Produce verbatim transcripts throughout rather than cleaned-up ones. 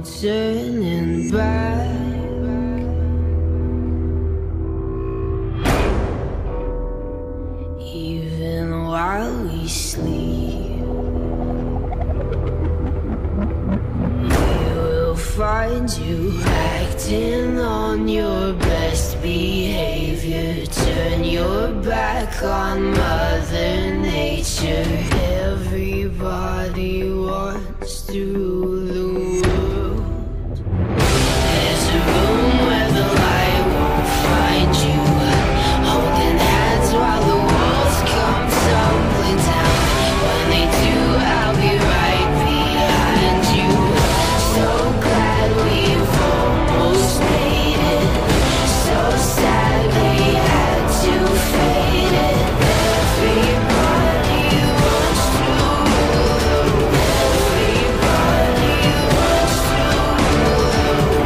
turning back. Even while we sleep, we will find you acting on your best behavior. Turn your back on Mother Nature. Everybody wants to rule the world. There's a room where the light won't find you, holding hands while the walls come tumbling down. When they do, I'll be right behind you. So glad we've almost made it. So sad we had to fade it. Everybody wants to rule. Everybody wants to rule.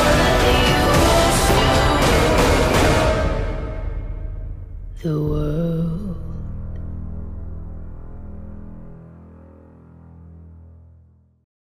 Everybody wants to rule the world.